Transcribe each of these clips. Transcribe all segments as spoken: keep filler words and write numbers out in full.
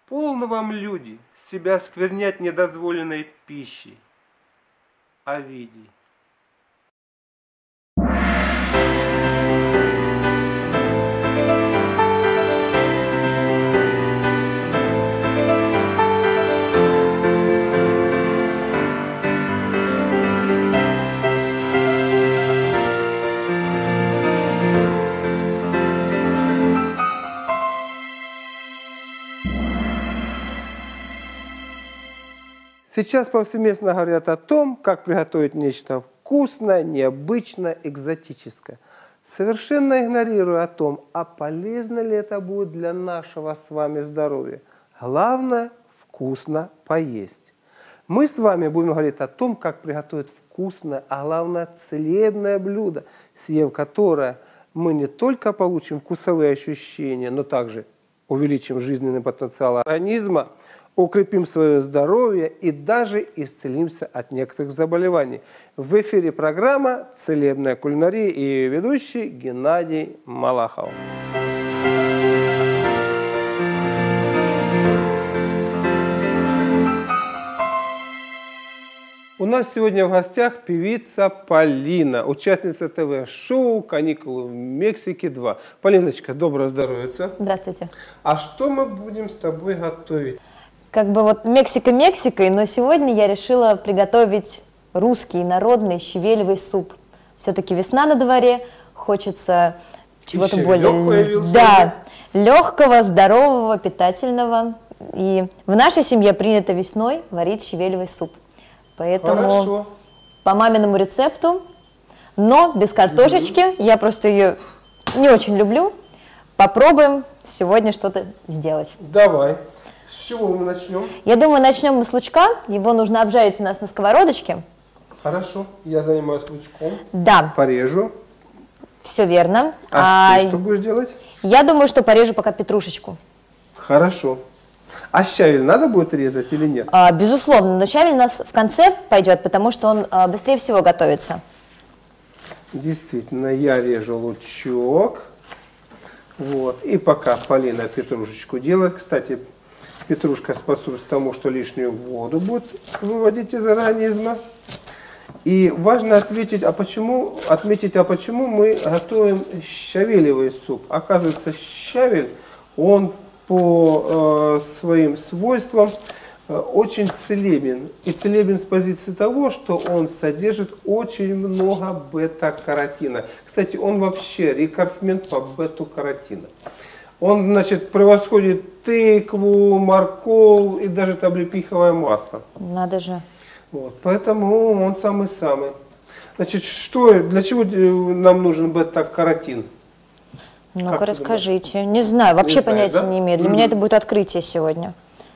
Полно вам, люди, себя сквернять недозволенной пищей. Овидий. Сейчас повсеместно говорят о том, как приготовить нечто вкусное, необычное, экзотическое. Совершенно игнорируя о том, а полезно ли это будет для нашего с вами здоровья. Главное – вкусно поесть. Мы с вами будем говорить о том, как приготовить вкусное, а главное – целебное блюдо, съев которое мы не только получим вкусовые ощущения, но также увеличим жизненный потенциал организма, укрепим свое здоровье и даже исцелимся от некоторых заболеваний. В эфире программа «Целебная кулинария» и ее ведущий Геннадий Малахов. У нас сегодня в гостях певица Полина, участница ТВ-шоу «Каникулы в Мексике два». Полиночка, доброго здоровья. Здравствуйте. А что мы будем с тобой готовить? Как бы вот Мексика Мексикой, но сегодня я решила приготовить русский народный щавелевый суп. Все-таки весна на дворе, хочется чего-то более да, легкого, здорового, питательного. И в нашей семье принято весной варить щавелевый суп. Поэтому Хорошо. По маминому рецепту, но без картошечки, угу. Я просто ее не очень люблю. Попробуем сегодня что-то сделать. Давай. С чего мы начнем? Я думаю, начнем мы с лучка. Его нужно обжарить у нас на сковородочке. Хорошо, я занимаюсь лучком. Да. Порежу. Все верно. А, а ты что будешь делать? Я думаю, что порежу пока петрушечку. Хорошо. А щавель надо будет резать или нет? А, безусловно, но щавель у нас в конце пойдет, потому что он а, быстрее всего готовится. Действительно, я режу лучок. Вот. И пока Полина петрушечку делает, кстати, петрушка способствует тому, что лишнюю воду будет выводить из организма. И важно ответить, а почему, отметить, а почему мы готовим щавелевый суп. Оказывается, щавель, он по э, своим свойствам э, очень целебен. И целебен с позиции того, что он содержит очень много бета-каротина. Кстати, он вообще рекордсмен по бета-каротину. Он, значит, превосходит тыкву, морковь и даже облепиховое масло. Надо же. Вот, поэтому он самый-самый. Значит, что, для чего нам нужен бета-каротин? Ну-ка расскажите. Не знаю, вообще не понятия знаю, да? не имею. Для mm-hmm. меня это будет открытие сегодня.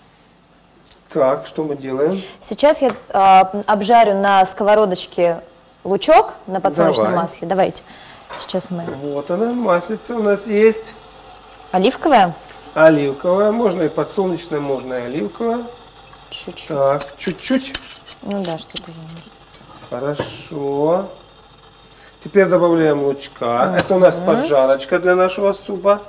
Так, что мы делаем? Сейчас я э, обжарю на сковородочке лучок на подсолнечном Давай. масле. Давайте. Сейчас мы... Вот она, маслица у нас есть. Оливковое? Оливковое, можно и подсолнечное, можно и оливковое. Чуть-чуть. Так, чуть-чуть. Ну да, что-то же нужно. Хорошо. Теперь добавляем лучка. Mm-hmm. Это у нас поджарочка для нашего супа.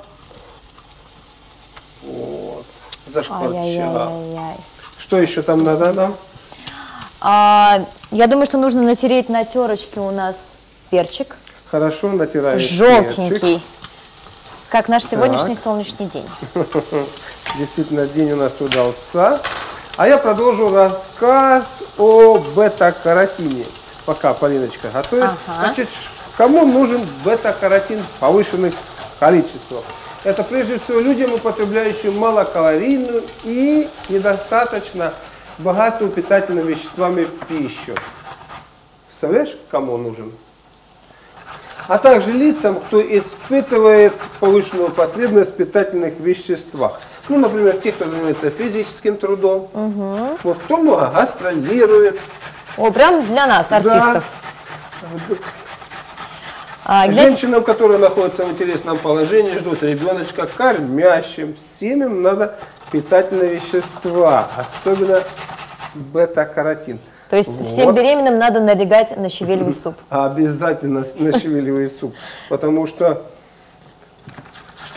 Вот. Зашкварчала. Что еще там надо нам? А, я думаю, что нужно натереть на терочке у нас перчик. Хорошо, натираем желтенький. Перчик. Как наш сегодняшний так. солнечный день. Действительно, день у нас удался. А я продолжу рассказ о бета-каротине. Пока Полиночка готовит. Ага. Значит, кому нужен бета-каротин в повышенных количествах? Это прежде всего людям, употребляющим малокалорийную и недостаточно богатую питательными веществами пищу. Представляешь, кому он нужен? А также лицам, кто испытывает повышенную потребность в питательных веществах. Ну, например, те, кто занимается физическим трудом, угу. вот, кто много гастролирует. О, прям для нас, артистов. Да. А, Женщинам, которые находятся в интересном положении, ждут ребеночка, кормящим, семьям надо питательные вещества, особенно бета-каротин. То есть вот. Всем беременным надо налегать на щавелевый суп? Обязательно на щавелевый суп, потому что, чтобы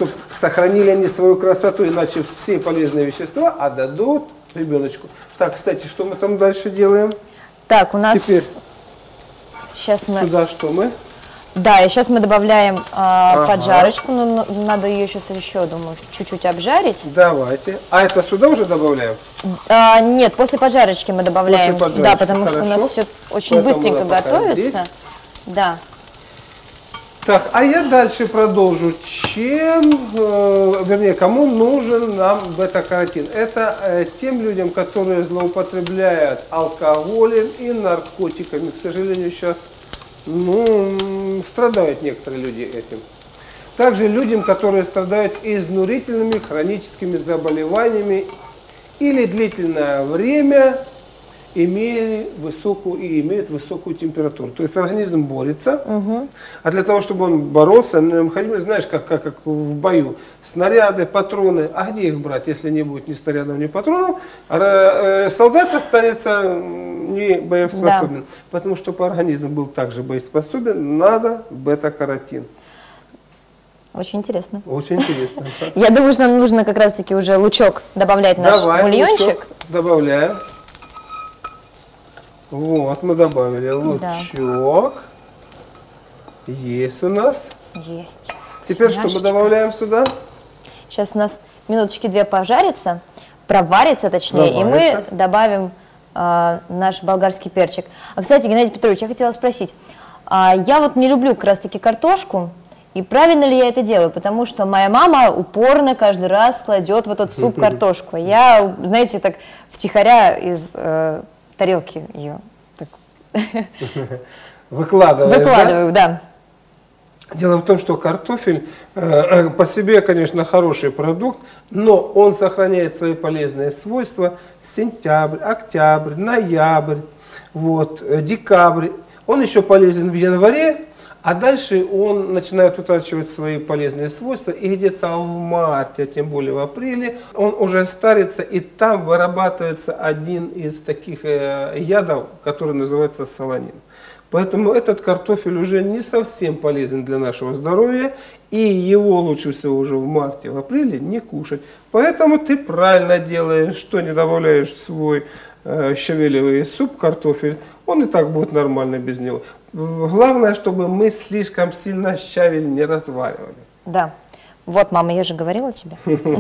сохранили они свою красоту, иначе все полезные вещества отдадут ребеночку. Так, кстати, что мы там дальше делаем? Так, у нас... Теперь сейчас мы... сюда что мы? Да, и сейчас мы добавляем а, Ага. поджарочку, но надо ее сейчас еще, думаю, чуть-чуть обжарить. Давайте. А это сюда уже добавляем? А, нет, после поджарочки мы добавляем. После Да, поджарочки, потому что у нас хорошо. все очень Поэтому быстренько она пока готовится. здесь. Да. Так, а я дальше продолжу. Чем, э, вернее, кому нужен нам бета-каротин? Это э, тем людям, которые злоупотребляют алкоголем и наркотиками. К сожалению, сейчас ну, страдают некоторые люди этим. Также людям, которые страдают изнурительными хроническими заболеваниями или длительное время имели высокую и имеют высокую температуру. То есть организм борется, угу. а для того, чтобы он боролся, необходимо, знаешь, как, как, как в бою, снаряды, патроны, а где их брать, если не будет ни снарядов, ни патронов, а солдат останется не боеспособен. Да. Потому что чтобы организм был также боеспособен, надо бета-каротин. Очень интересно. Очень интересно. Я думаю, что нам нужно как раз-таки уже лучок добавлять в наш бульончик. Добавляем. Вот, мы добавили лучок. Да. Есть у нас. Есть. Теперь Семяшечка. что мы добавляем сюда? Сейчас у нас минуточки две пожарится, проварится точнее, проварится. И мы добавим э, наш болгарский перчик. А, кстати, Геннадий Петрович, я хотела спросить. Э, я вот не люблю как раз-таки картошку. И правильно ли я это делаю? Потому что моя мама упорно каждый раз кладет в этот суп картошку. Я, знаете, так втихаря из... Э, тарелки ее так. Выкладываю, Выкладываю, да? да. Дело в том, что картофель э, по себе, конечно, хороший продукт, но он сохраняет свои полезные свойства сентябрь, октябрь, ноябрь, вот, декабрь. Он еще полезен в январе, а дальше он начинает утрачивать свои полезные свойства, и где-то в марте, а тем более в апреле, он уже старится, и там вырабатывается один из таких э, ядов, который называется солонин. Поэтому этот картофель уже не совсем полезен для нашего здоровья, и его лучше всего уже в марте, в апреле не кушать. Поэтому ты правильно делаешь, что не добавляешь в свой э, щавелевый суп картофель, он и так будет нормально без него. Главное, чтобы мы слишком сильно щавель не разваривали. Да. Вот, мама, я же говорила тебе.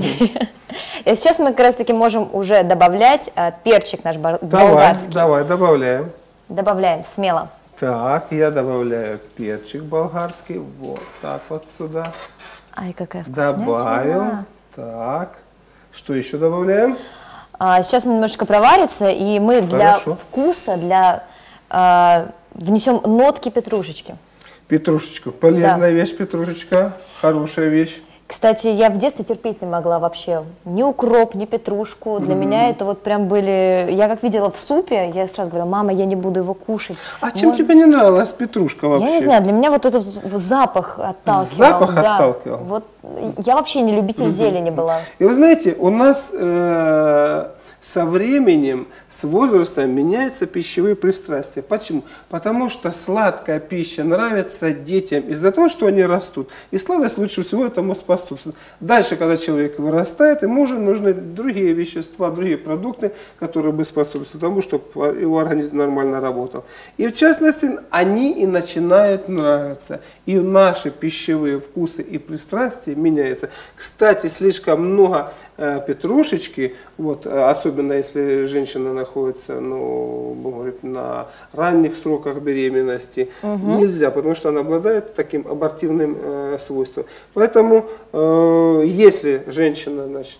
И сейчас мы как раз таки можем уже добавлять перчик наш болгарский. Давай, добавляем. Добавляем смело. Так, я добавляю перчик болгарский. Вот так вот сюда. Ай, какая вкусная. Добавим. Так. Что еще добавляем? Сейчас он немножечко проварится, и мы для вкуса, для... внесем нотки петрушечки. Петрушечку. Полезная да. вещь, петрушечка. Хорошая вещь. Кстати, я в детстве терпеть не могла вообще. Ни укроп, ни петрушку. Для mm-hmm. меня это вот прям были... Я как видела в супе, я сразу говорила, мама, я не буду его кушать. А чем Может... тебе не нравилась петрушка вообще? Я не знаю, для меня вот этот запах отталкивал. Запах да. отталкивал? Вот, я вообще не любитель mm-hmm. зелени была. И вы знаете, у нас... Э- Со временем, с возрастом меняются пищевые пристрастия. Почему? Потому что сладкая пища нравится детям из-за того, что они растут. И сладость лучше всего этому способствует. Дальше, когда человек вырастает, ему уже нужны другие вещества, другие продукты, которые бы способствовали тому, чтобы его организм нормально работал. И в частности, они и начинают нравиться. И наши пищевые вкусы и пристрастия меняются. Кстати, слишком много э, петрушечки, вот, особенно Особенно если женщина находится, ну, говорит, на ранних сроках беременности, угу. нельзя, потому что она обладает таким абортивным э, свойством. Поэтому, э, если женщина, значит,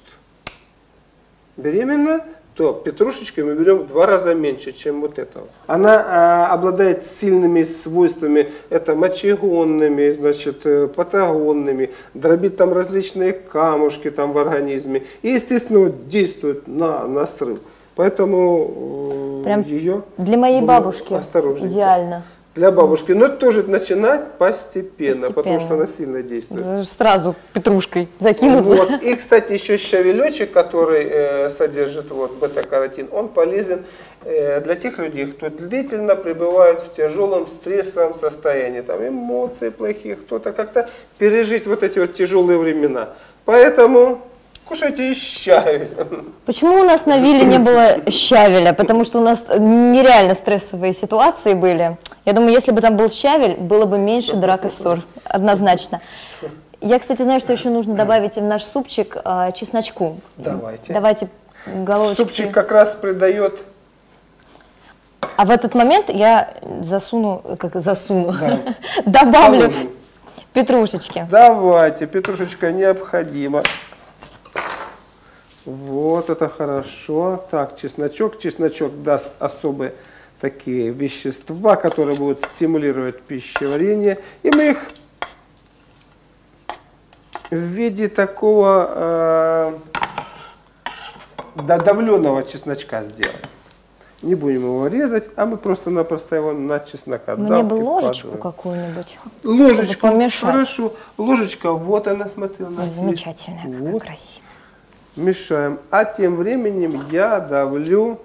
беременна, то петрушечкой мы берем в два раза меньше, чем вот этого. Она а, обладает сильными свойствами, это мочегонными, значит, патагонными, дробит там различные камушки там в организме и, естественно, действует на, на срыв. Поэтому прям ее для моей бабушки идеально. Для бабушки, но тоже начинать постепенно, постепенно, потому что она сильно действует. Сразу петрушкой закинуться. Вот. И, кстати, еще щавелечек, который э, содержит вот, бета-каротин, он полезен э, для тех людей, кто длительно пребывает в тяжелом стрессовом состоянии, там эмоции плохие, кто-то как-то пережить вот эти вот тяжелые времена. Поэтому кушайте и щавель. Почему у нас на вилле не было щавеля? Потому что у нас нереально стрессовые ситуации были. Я думаю, если бы там был щавель, было бы меньше драк и ссор. Однозначно. Я, кстати, знаю, что еще нужно добавить в наш супчик а, чесночку. Давайте. Давайте головочки. Супчик как раз придает... А в этот момент я засуну, как засуну, Да. добавлю Положим. петрушечки. Давайте, петрушечка необходима. Вот это хорошо. Так, чесночок. Чесночок даст особые такие вещества, которые будут стимулировать пищеварение. И мы их в виде такого э, давленого чесночка сделаем. Не будем его резать, а мы просто-напросто его на чеснокодавке Мне бы ложечку подуем. какую-нибудь, Ложечку, чтобы помешать. хорошо. Ложечка, вот она, смотри, у Ой, нас есть. замечательная, какая Вот. красивая. Мешаем. А тем временем я давлю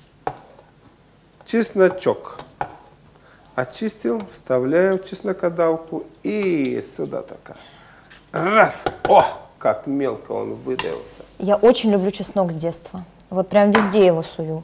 чесночок. Очистил, вставляю в чеснокодавку и сюда такая. Раз! О, как мелко он выдавился. Я очень люблю чеснок с детства. Вот прям везде его сую.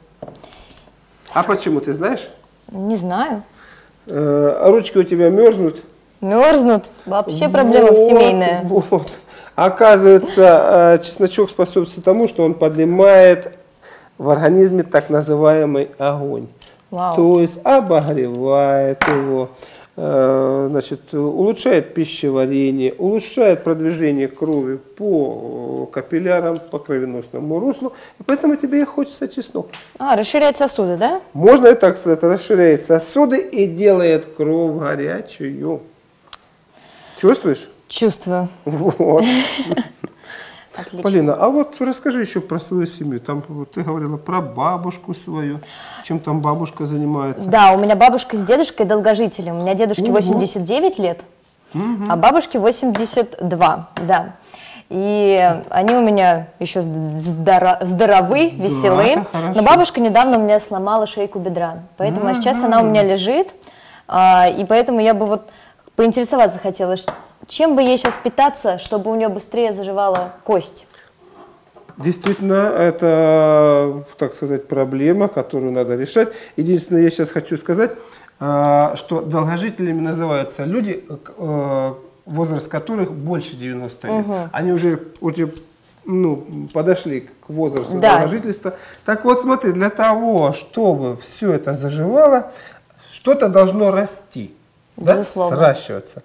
А почему, ты знаешь? Не знаю. Э, ручки у тебя мерзнут. Мерзнут. Вообще проблема Вот, семейная. Вот. Оказывается, э, чесночок способствует тому, что он поднимает в организме так называемый огонь. Вау. То есть обогревает его, э, значит, улучшает пищеварение, улучшает продвижение крови по капиллярам, по кровеносному руслу. И поэтому тебе и хочется чеснок. А, расширяет сосуды, да? Можно и так сказать, расширяет сосуды и делает кровь горячую. Чувствуешь? Чувствую. Вот. Отлично. Полина, а вот расскажи еще про свою семью. Там вот, ты говорила про бабушку свою. Чем там бабушка занимается? Да, у меня бабушка с дедушкой долгожители. У меня дедушке Ого. восемьдесят девять лет, а бабушке восемьдесят два, да. И они у меня еще здоро- здоровы, веселые. это хорошо. Но бабушка недавно у меня сломала шейку бедра. Поэтому сейчас она у меня лежит. а, И поэтому я бы вот поинтересоваться хотела, ш- чем бы ей сейчас питаться, чтобы у нее быстрее заживала кость. Действительно, это, так сказать, проблема, которую надо решать. Единственное, я сейчас хочу сказать, а, что долгожителями называются люди, э, возраст которых больше девяноста лет. Они уже, уже ну, подошли к возрасту Да. долгожительства. Так вот, смотри, для того, чтобы все это заживало, что-то должно расти, да? Безусловно. Сращиваться.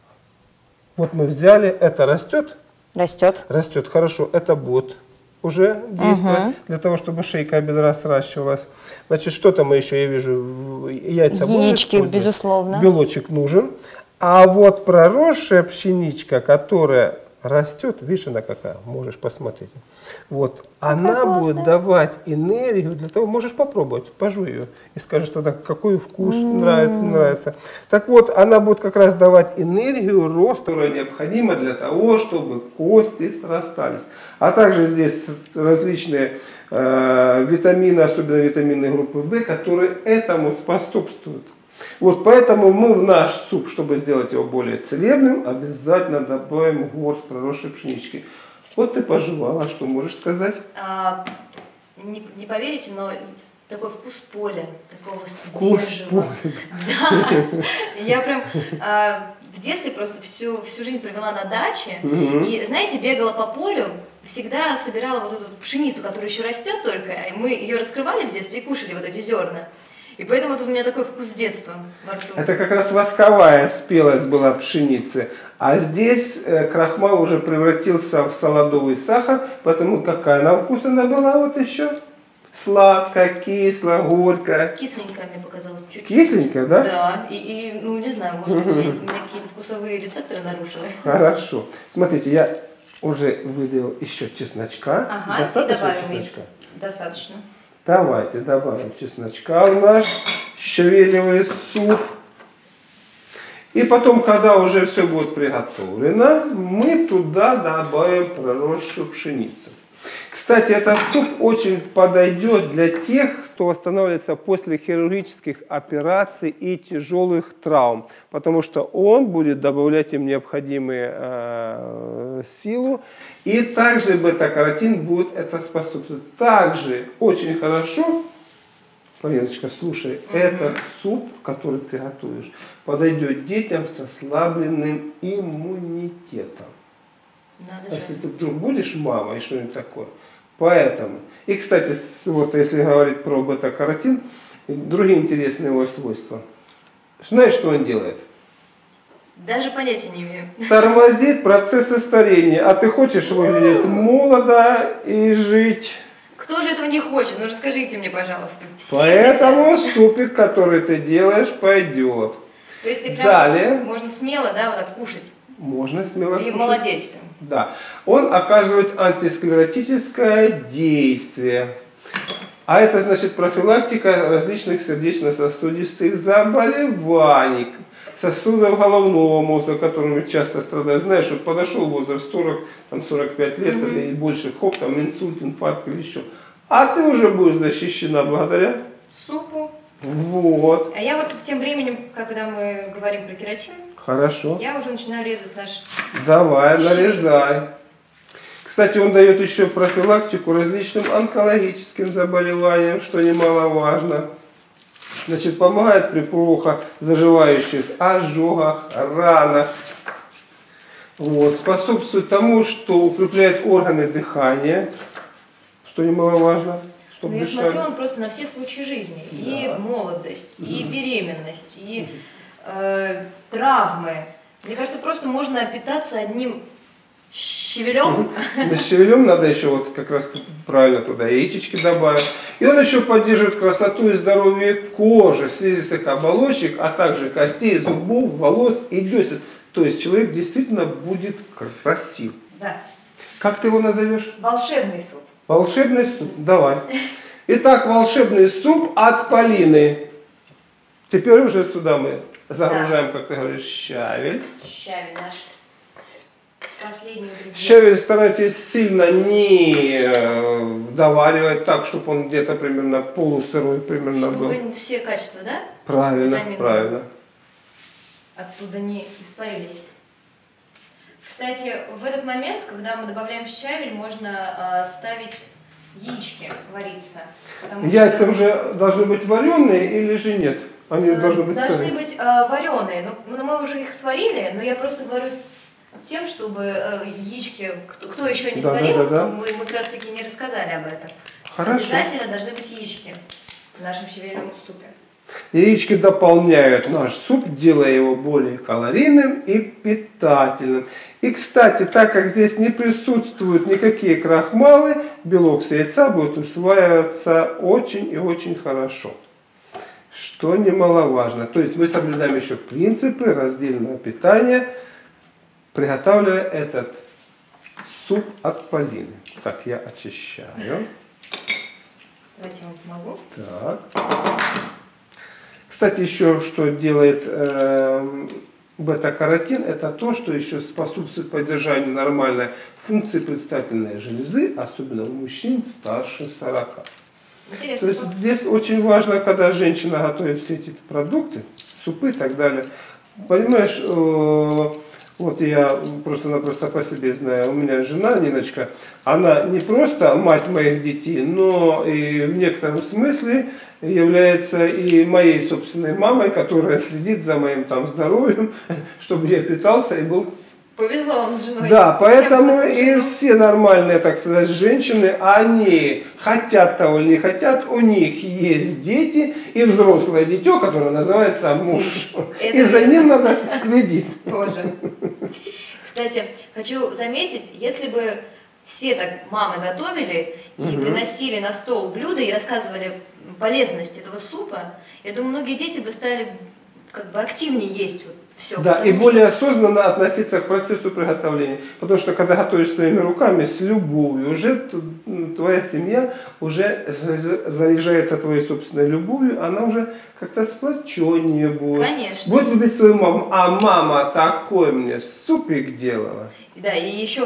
Вот мы взяли, это растет, Растет. растет хорошо, это будет уже действовать Мгм. для того, чтобы шейка бедра сращивалась. Значит, что-то мы еще, я вижу, в- яйца будем Яички, использовать. безусловно. Белочек нужен. А вот проросшая пшеничка, которая растет, видишь, она какая, можешь посмотреть. Вот, она классная. будет давать энергию для того, можешь попробовать, пожуй ее и скажешь тогда, какой вкус нравится, нравится. Так вот, она будет как раз давать энергию роста, которая необходима для того, чтобы кости срастались. А также здесь различные э, витамины, особенно витамины группы В, которые этому способствуют. Вот поэтому мы в наш суп, чтобы сделать его более целебным, обязательно добавим горсть проросшей пшенички. Вот ты пожевала, что можешь сказать? А, не, не поверите, но такой вкус поля, такого Вкус свежего. поля. Да. Я прям а, в детстве просто всю, всю жизнь провела на даче. Мгм. И, знаете, бегала по полю, всегда собирала вот эту вот пшеницу, которая еще растет только. И мы ее раскрывали в детстве и кушали вот эти зерна. И поэтому вот у меня такой вкус детства во рту. Это как раз восковая спелость была пшеницы. А здесь э, крахмал уже превратился в солодовый сахар, поэтому какая она вкусная была вот еще? Сладкая, кислая, горькая. Кисленькая мне показалось чуть-чуть. Кисленькая, да? Да, и, и, ну не знаю, может быть, у меня какие-то вкусовые рецепторы нарушены. Хорошо. Смотрите, я уже выдавил еще чесночка. Ага, и Достаточно добавим их. чесночка? Достаточно. Давайте добавим чесночка в наш щавелевый суп. И потом, когда уже все будет приготовлено, мы туда добавим проросшую пшеницу. Кстати, этот суп очень подойдет для тех, кто восстанавливается после хирургических операций и тяжелых травм, потому что он будет добавлять им необходимую э, силу, и также бета-каротин будет это способствовать. Также очень хорошо, Полиночка, слушай, угу. этот суп, который ты готовишь, подойдет детям с ослабленным иммунитетом. Надо если же. Ты вдруг будешь мамой и что-нибудь такое. Поэтому. И, кстати, вот если говорить про бета-каротин, другие интересные его свойства. Знаешь, что он делает? Даже понятия не имею. Тормозит процессы старения. А ты хочешь выглядеть молодо и жить? Кто же этого не хочет? Ну расскажите мне, пожалуйста. Все Поэтому хотят. Супик, который ты делаешь, пойдет. То есть ты прям Далее, можно смело, да, вот так кушать? Можно смело и кушать. И молодеть прям. Да. Он оказывает антисклеротическое действие. А это значит профилактика различных сердечно-сосудистых заболеваний, сосудов головного мозга, которыми часто страдают. Знаешь, вот подошел возраст сорок, там сорок пять лет mm-hmm. или больше, хоп, там инсульт, инфаркт или еще. А ты уже будешь защищена благодаря супу. Вот. А я вот в тем временем, когда мы говорим про кератин, хорошо. Я уже начинаю резать наш... Давай, нарезай. Кстати, он дает еще профилактику различным онкологическим заболеваниям, что немаловажно. Значит, помогает при плохо заживающих ожогах, ранах. Вот. Способствует тому, что укрепляет органы дыхания, что немаловажно. Ну, я смотрю, он просто на все случаи жизни. Да. И молодость, и mm-hmm. беременность, и э, травмы. Мне кажется, просто можно питаться одним щавелем. Mm-hmm. Щавелем надо еще вот как раз правильно туда яичечки добавить. И он еще поддерживает красоту и здоровье кожи, слизистых оболочек, а также костей, зубов, волос и десен. То есть человек действительно будет красив. Да. Как ты его назовешь? Волшебный суп. Волшебный суп, давай. Итак, волшебный суп от Полины. Теперь уже сюда мы загружаем, да. как ты говоришь, щавель. Щавель наш. Последний ингредиент. Щавель старайтесь сильно не доваривать так, чтобы он где-то примерно полусырой примерно чтобы был. Чтобы все качества, да? Правильно, витамины правильно. Оттуда не испарились. Кстати, в этот момент, когда мы добавляем щавель, можно э, ставить яички вариться. Яйца что... уже должны быть вареные или же нет? Они э, должны быть Должны сырые. быть э, вареные. Но, мы уже их сварили, но я просто говорю тем, чтобы э, яички, кто, кто еще не да, сварил, да, да, да. мы, мы как раз таки не рассказали об этом. Хорошо. Обязательно должны быть яички в нашем щавельном супе. Яички дополняют наш суп, делая его более калорийным и питательным. И, кстати, так как здесь не присутствуют никакие крахмалы, белок с яйца будет усваиваться очень и очень хорошо. Что немаловажно. То есть мы соблюдаем еще принципы раздельного питания, приготавливая этот суп от Полины. Так, я очищаю. Давайте я вам помогу. Так. Кстати, еще что делает э, бета-каротин, это то, что еще способствует поддержанию нормальной функции предстательной железы, особенно у мужчин старше сорока. Интересно. То есть здесь очень важно, когда женщина готовит все эти продукты, супы и так далее. Понимаешь, э, вот я просто-напросто по себе знаю, у меня жена Ниночка, она не просто мать моих детей, но и в некотором смысле является и моей собственной мамой, которая следит за моим там здоровьем, чтобы я питался и был... Повезло вам с женой. Да, поэтому и все нормальные, так сказать, женщины, они хотят того или не хотят, у них есть дети и взрослое дитё, которое называется муж. Это и за ним надо следить. Тоже. Кстати, хочу заметить, если бы все так мамы готовили и угу. приносили на стол блюда и рассказывали полезность этого супа, я думаю, многие дети бы стали как бы активнее есть вот все. Да, и более осознанно относиться к процессу приготовления. Потому что когда готовишь своими руками, с любовью, уже твоя семья уже заряжается твоей собственной любовью, она уже как-то сплоченнее будет. Конечно. Будет любить свою маму. А мама такой мне супик делала. Да, и еще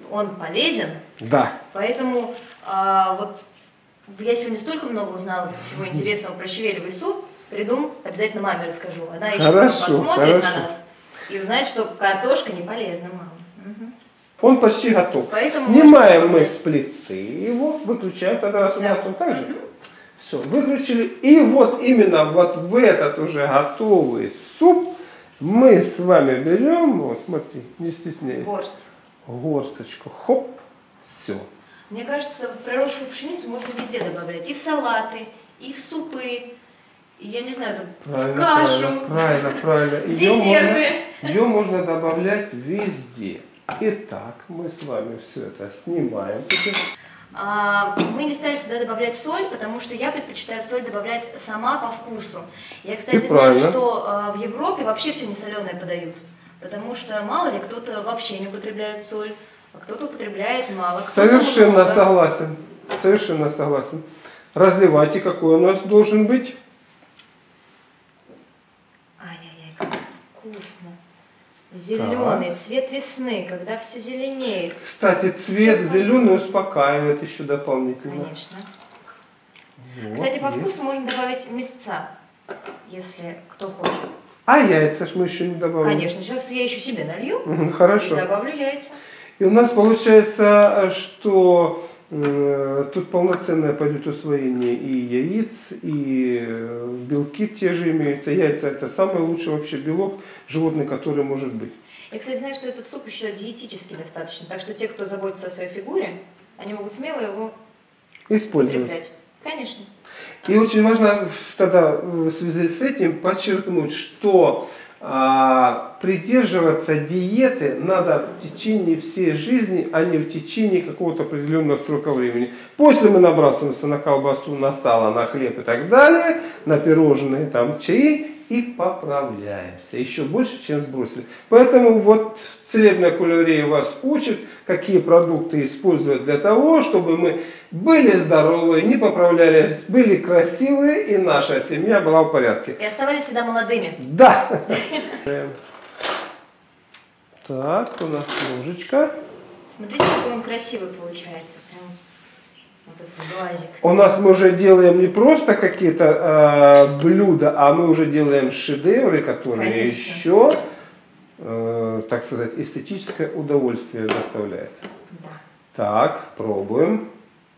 он полезен. Да. Поэтому а, вот я сегодня столько много узнала всего интересного про щавелевый суп. Приду, обязательно маме расскажу. Она еще Хорошо, посмотрит хорошо. на нас и узнает, что картошка не полезна, мама. Угу. Он почти готов. Поэтому Снимаем мы с плиты его, выключаем, тогда раз он Да. готов. Так же? Мгм. Все, выключили. И вот именно вот в этот уже готовый суп мы с вами берем, вот смотри, не стесняйся, Горсть. горсточку, хоп, все. Мне кажется, проросшую пшеницу можно везде добавлять. И в салаты, и в супы, и, я не знаю, там, в Правильно, кашу, правильно, правильно, правильно. в Ее десерты. можно, ее можно добавлять везде. Итак, мы с вами все это снимаем теперь. А, мы не стали сюда добавлять соль, потому что я предпочитаю соль добавлять сама по вкусу. Я, кстати, И знаю, правильно. что а, в Европе вообще все несоленое подают. Потому что мало ли кто-то вообще не употребляет соль, а кто-то употребляет мало. кто-то Совершенно много. согласен. Совершенно согласен. Разливайте, какой у нас должен быть. Ай-яй-яй, как вкусно. Зеленый, цвет весны, когда все зеленеет. Кстати, цвет Всё зеленый успокаивает еще дополнительно. Конечно. Вот, Кстати, по есть. вкусу можно добавить мясца, если кто хочет. А яйца ж мы еще не добавили. Конечно, сейчас я еще себе налью Мгм, и Хорошо. добавлю яйца. И у нас получается, что э, тут полноценное пойдет усвоение и яиц, и э, белки те же имеются. Яйца это самый лучший вообще белок животный, который может быть. Я, кстати, знаю, что этот суп еще диетический достаточно, так что те, кто заботится о своей фигуре, они могут смело его Использовать. употреблять. Конечно. И очень важно тогда в связи с этим подчеркнуть, что а, придерживаться диеты надо в течение всей жизни, а не в течение какого-то определенного срока времени. После мы набрасываемся на колбасу, на сало, на хлеб и так далее, на пирожные, там, чаи и поправляемся еще больше, чем сбросили. Поэтому вот целебная кулинария вас учит, какие продукты использовать для того, чтобы мы были здоровы, не поправлялись, были красивые и наша семья была в порядке. И оставались всегда молодыми. Да. Так, у нас ложечка. Смотрите, какой он красивый получается. Прям вот этот глазик. У нас мы уже делаем не просто какие-то э, блюда, а мы уже делаем шедевры, которые Конечно. еще, э, так сказать, эстетическое удовольствие доставляют. Да. Так, пробуем.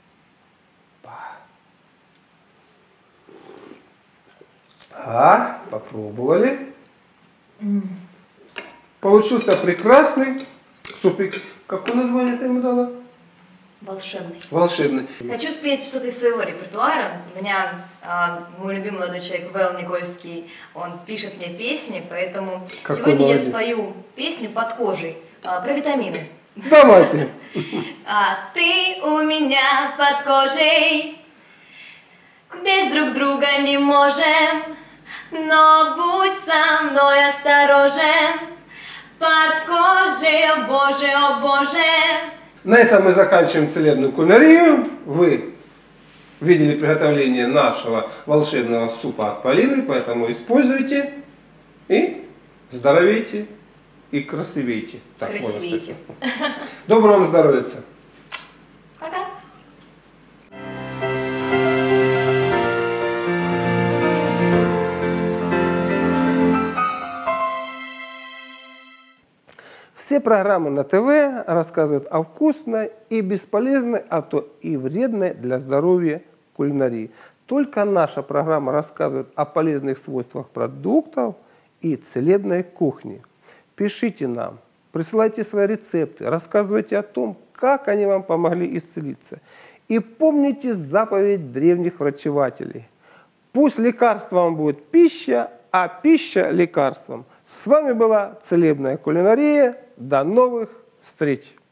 А, попробовали. М. Получился прекрасный супик. Какое название ты ему дала? Волшебный. Волшебный. Хочу спеть что-то из своего репертуара. У меня а, мой любимый молодой человек Вэл Никольский, он пишет мне песни, поэтому Какой сегодня молодец. я спою песню «Под кожей» а, про витамины. Давайте. А ты у меня под кожей, без друг друга не можем, но будь со мной осторожен, под кожей, о боже, о боже. На этом мы заканчиваем целебную кулинарию. Вы видели приготовление нашего волшебного супа от Полины, поэтому используйте и здоровейте и красивейте. Так можно сказать. Красивейте. Доброго вам здоровья. Пока. Все программы на ТВ рассказывают о вкусной и бесполезной, а то и вредной для здоровья кулинарии. Только наша программа рассказывает о полезных свойствах продуктов и целебной кухни. Пишите нам, присылайте свои рецепты, рассказывайте о том, как они вам помогли исцелиться. И помните заповедь древних врачевателей. Пусть лекарством будет пища, а пища лекарством. С вами была целебная кулинария. До новых встреч!